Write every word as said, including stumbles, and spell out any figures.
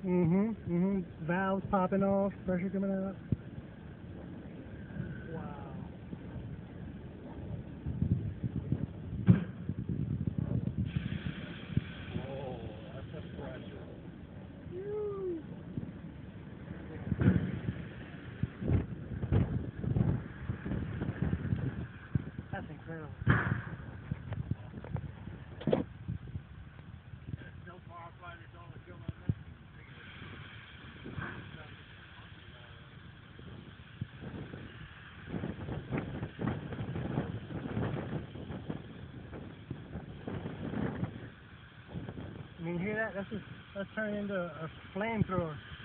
Mm-hmm, mm-hmm. Valves popping off, pressure coming out. Wow. Oh, that's a pressure. That's incredible. No firefighters on the come on that. I mean, you hear that? That's just, that's turning into a flamethrower.